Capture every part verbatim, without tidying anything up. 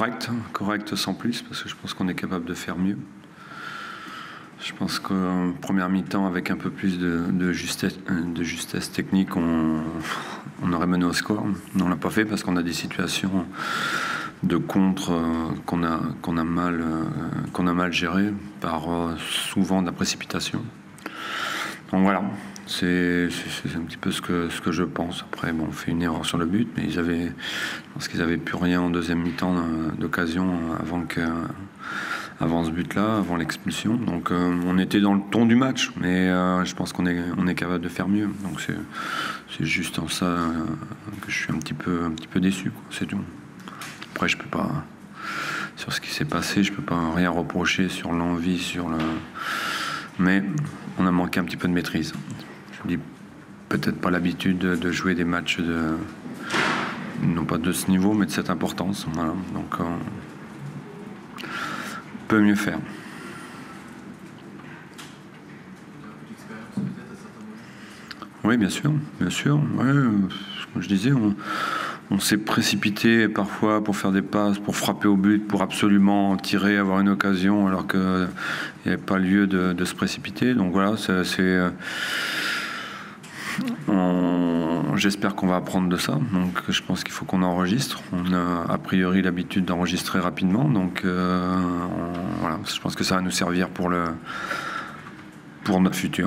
correct, correct sans plus, parce que je pense qu'on est capable de faire mieux. Je pense qu'en première mi-temps, avec un peu plus de, de, justesse, de justesse technique, on, on aurait mené au score. On ne l'a pas fait parce qu'on a des situations de contre euh, qu'on a, qu'on a, mal, euh, qu'on a mal gérées par euh, souvent de la précipitation. Donc voilà, c'est un petit peu ce que, ce que je pense. Après, bon, on fait une erreur sur le but, mais ils avaient, je pense qu'ils n'avaient plus rien en deuxième mi-temps d'occasion avant que... avant ce but-là, avant l'expulsion. Donc euh, on était dans le ton du match, mais euh, je pense qu'on est, on est capable de faire mieux. Donc c'est juste en ça euh, que je suis un petit peu, un petit peu déçu, c'est tout. Après, je peux pas, sur ce qui s'est passé, je peux pas rien reprocher sur l'envie, sur le... Mais on a manqué un petit peu de maîtrise. Je dis peut-être pas l'habitude de, de jouer des matchs de... non pas de ce niveau, mais de cette importance. Voilà. Donc euh, peut mieux faire. Oui, bien sûr, bien sûr. Ouais, comme je disais, on, on s'est précipité parfois pour faire des passes, pour frapper au but, pour absolument tirer, avoir une occasion, alors qu'il n'y avait pas lieu de, de se précipiter. Donc voilà, c'est... J'espère qu'on va apprendre de ça. Donc je pense qu'il faut qu'on enregistre. On a a priori l'habitude d'enregistrer rapidement. Donc euh, on, voilà, je pense que ça va nous servir pour, le, pour notre futur.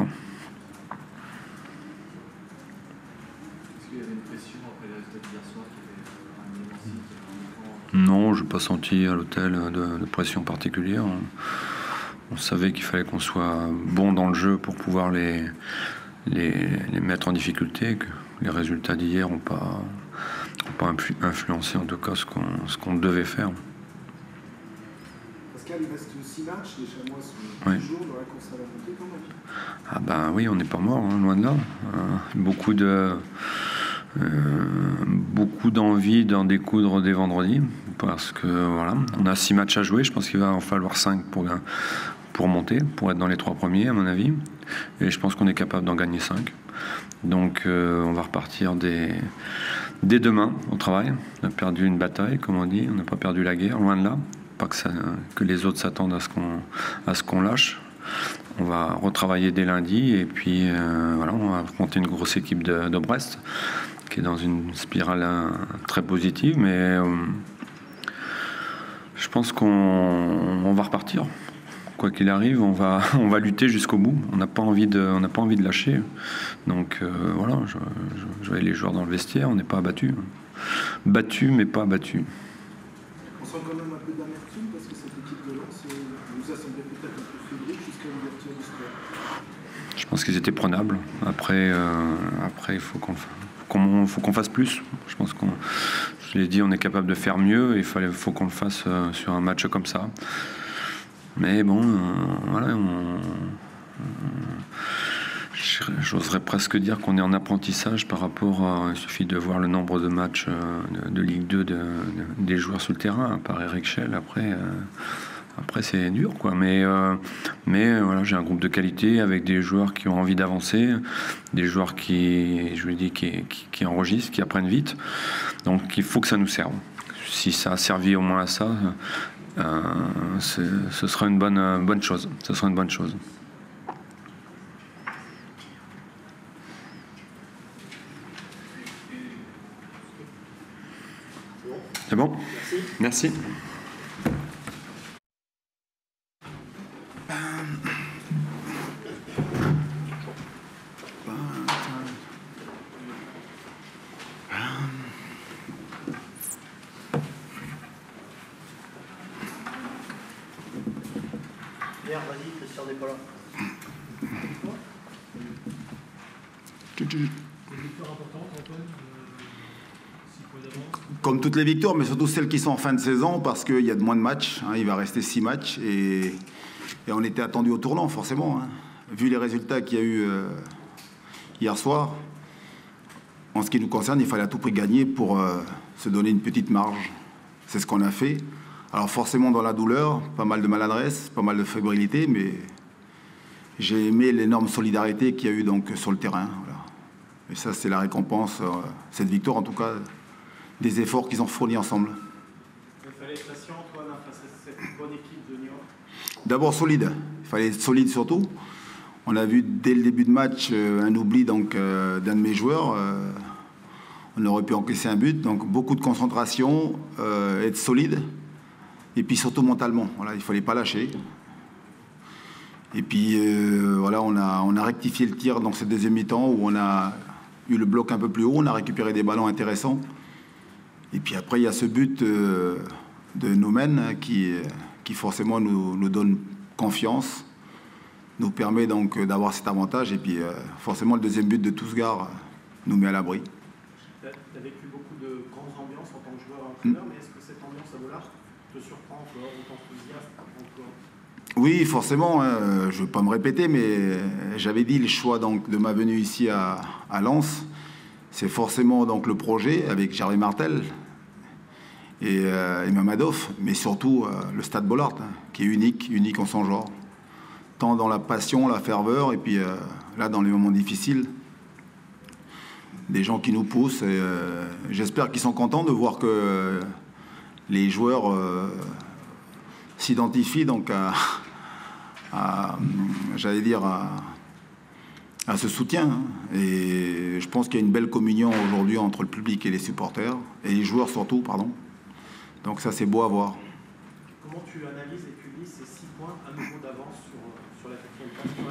Est-ce qu'il y avait une pression après les résultats d'hier soir qui avait un Non, je n'ai pas senti à l'hôtel de, de pression particulière. On, on savait qu'il fallait qu'on soit bon dans le jeu pour pouvoir les, les, les mettre en difficulté. Que les résultats d'hier n'ont pas, ont pas influencé en tout cas ce qu'on ce qu'on devait faire. Pascal, il reste six matchs, les Chamois sont oui. toujours dans la course à la montée quand même. Ah ben oui, on n'est pas mort, hein, loin de là. Euh, beaucoup de euh, beaucoup d'envie d'en découdre dès vendredi, parce que voilà, on a six matchs à jouer. Je pense qu'il va en falloir cinq pour pour monter, pour être dans les trois premiers à mon avis. Et je pense qu'on est capable d'en gagner cinq. Donc euh, on va repartir dès, dès demain au travail. On a perdu une bataille, comme on dit. On n'a pas perdu la guerre, loin de là. Pas que, ça, que les autres s'attendent à ce qu'on à ce qu'on lâche. On va retravailler dès lundi et puis euh, voilà, on va affronter une grosse équipe de, de Brest qui est dans une spirale euh, très positive, mais euh, je pense qu'on on va repartir. Quoi qu'il arrive, on va, on va lutter jusqu'au bout. On n'a pas envie de, on n'a pas envie de lâcher. Donc euh, voilà, je, je, je voyais les joueurs dans le vestiaire, on n'est pas abattus. Battus, mais pas abattus. On sent quand même un peu d'amertume parce que cette équipe de Lens nous a semblé peut-être un peu fébrile jusqu'à l'ouverture du score. Je pense qu'ils étaient prenables. Après, euh, après, il faut qu'on qu'on faut qu'on fasse plus. Je pense qu'on, je l'ai dit, on est capable de faire mieux et il fallait, faut qu'on le fasse euh, sur un match comme ça. Mais bon, euh, voilà, on, on, j'oserais presque dire qu'on est en apprentissage par rapport à... Il suffit de voir le nombre de matchs euh, de, de Ligue deux de, de, des joueurs sur le terrain, par Eric Schell. Après, euh, après c'est dur, quoi. Mais, euh, mais voilà, j'ai un groupe de qualité avec des joueurs qui ont envie d'avancer, des joueurs qui, je vous dis, qui, qui, qui enregistrent, qui apprennent vite. Donc il faut que ça nous serve. Si ça a servi au moins à ça... Euh, ce sera une bonne, euh, bonne chose. Ce sera une bonne chose. C'est bon ? Merci. Merci. Vas-y, Christian n'est pas là. Comme toutes les victoires, mais surtout celles qui sont en fin de saison, parce qu'il y a de moins de matchs. Hein, il va rester six matchs et, et on était attendu au tournant, forcément. Hein. Vu les résultats qu'il y a eu euh, hier soir, en ce qui nous concerne, il fallait à tout prix gagner pour euh, se donner une petite marge. C'est ce qu'on a fait. Alors forcément dans la douleur, pas mal de maladresse, pas mal de fébrilité, mais j'ai aimé l'énorme solidarité qu'il y a eu donc sur le terrain. Voilà. Et ça, c'est la récompense, euh, cette victoire en tout cas, des efforts qu'ils ont fournis ensemble. Il fallait être patient, Antoine, face à cette bonne équipe de Niort. D'abord solide. Il fallait être solide surtout. On a vu dès le début de match euh, un oubli donc euh, d'un de mes joueurs. Euh, on aurait pu encaisser un but. Donc beaucoup de concentration, euh, être solide. Et puis surtout mentalement. Voilà, il ne fallait pas lâcher. Et puis euh, voilà, on a, on a rectifié le tir dans cette deuxième mi-temps où on a eu le bloc un peu plus haut. On a récupéré des ballons intéressants. Et puis après, il y a ce but euh, de Noumen hein, qui, qui forcément nous, nous donne confiance, nous permet donc d'avoir cet avantage. Et puis euh, forcément, le deuxième but de Tousgar nous met à l'abri. Tu as vécu beaucoup de grandes ambiances en tant que joueur et entraîneur, mmh. mais est-ce que cette ambiance à Bollard te surprend encore, ou t'enthousiasme encore? Oui, forcément. Hein, je ne veux pas me répéter, mais j'avais dit le choix donc, de ma venue ici à, à Lens. C'est forcément donc, le projet avec Gervais Martel et, euh, et Mamadov, mais surtout euh, le Stade Bollard, hein, qui est unique, unique en son genre. Tant dans la passion, la ferveur, et puis euh, là, dans les moments difficiles, des gens qui nous poussent. Et, euh, j'espère qu'ils sont contents de voir que euh, les joueurs euh, s'identifient donc à, à j'allais dire, à, à ce soutien. Et je pense qu'il y a une belle communion aujourd'hui entre le public et les supporters, et les joueurs surtout, pardon. Donc ça, c'est beau à voir. Comment tu analyses et tu lis ces six points à nouveau d'avance sur, sur la quatrième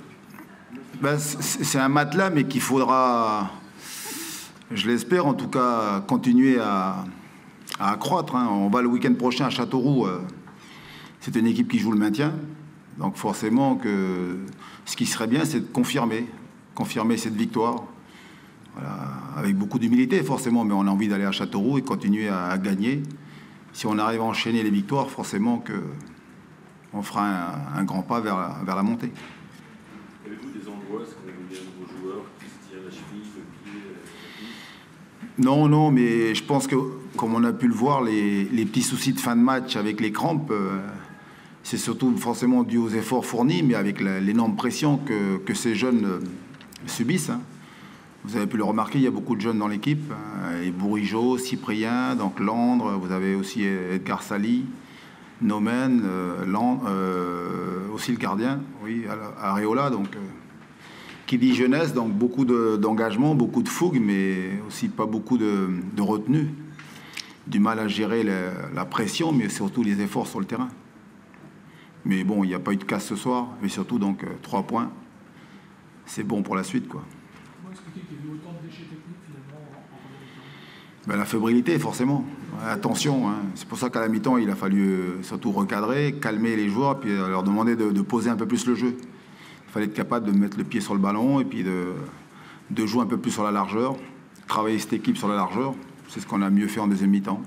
place? Ben, c'est un matelas, mais qu'il faudra, je l'espère en tout cas, continuer à, à accroître. Hein. On va le week-end prochain à Châteauroux. C'est une équipe qui joue le maintien. Donc forcément, que ce qui serait bien, c'est de confirmer, confirmer cette victoire. Voilà, avec beaucoup d'humilité forcément, mais on a envie d'aller à Châteauroux et continuer à, à gagner. Si on arrive à enchaîner les victoires, forcément que on fera un, un grand pas vers la, vers la montée. Avez-vous des angoisses quand vous voyez un nouveau joueur qui se tire la cheville, le pied, la cuisse? Non, non, mais je pense que, comme on a pu le voir, les, les petits soucis de fin de match avec les crampes, euh, c'est surtout forcément dû aux efforts fournis, mais avec l'énorme pression que, que ces jeunes euh, subissent. Hein. Vous avez pu le remarquer, il y a beaucoup de jeunes dans l'équipe. Hein, et Bourigeaud, Cyprien, donc Landre, vous avez aussi Edgar Sali, Nomen, euh, Landre, euh, aussi le gardien, oui, Areola, donc euh, qui dit jeunesse, donc beaucoup d'engagement, de, beaucoup de fougue, mais aussi pas beaucoup de, de retenue, du mal à gérer la, la pression, mais surtout les efforts sur le terrain. Mais bon, il n'y a pas eu de casse ce soir, mais surtout donc euh, trois points, c'est bon pour la suite, quoi. Ben, la fébrilité, forcément. Attention, hein. C'est pour ça qu'à la mi-temps, il a fallu euh, surtout recadrer, calmer les joueurs, puis euh, leur demander de, de poser un peu plus le jeu. Il fallait être capable de mettre le pied sur le ballon et puis de, de jouer un peu plus sur la largeur, travailler cette équipe sur la largeur. C'est ce qu'on a mieux fait en deuxième mi-temps.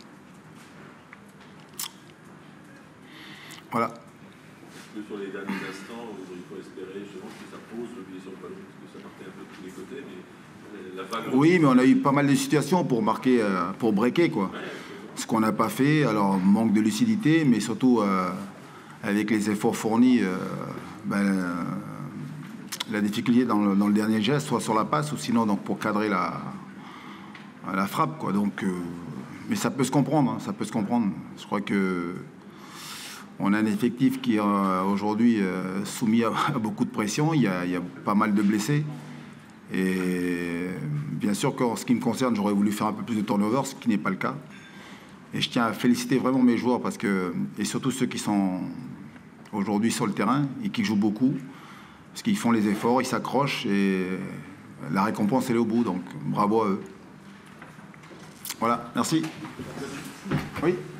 Voilà. Est-ce que sur les derniers instants, il faut espérer justement que ça pose le pied sur le ballon, parce que ça partait un peu de tous les côtés, mais la vague... Oui, mais on a eu pas mal de situations pour marquer, euh, pour breaker, quoi. Ce qu'on n'a pas fait, alors manque de lucidité, mais surtout euh, avec les efforts fournis, euh, ben, euh, la difficulté dans le, dans le dernier geste, soit sur la passe, ou sinon donc pour cadrer la, la frappe, quoi. Donc, euh, mais ça peut se comprendre, hein, ça peut se comprendre. Je crois que on a un effectif qui est euh, aujourd'hui euh, soumis à, à beaucoup de pression. Il y a, il y a pas mal de blessés. Et bien sûr qu'en ce qui me concerne, j'aurais voulu faire un peu plus de turnover, ce qui n'est pas le cas. Et je tiens à féliciter vraiment mes joueurs, parce que, et surtout ceux qui sont aujourd'hui sur le terrain et qui jouent beaucoup, parce qu'ils font les efforts, ils s'accrochent, et la récompense, elle est au bout. Donc bravo à eux. Voilà, merci. Oui.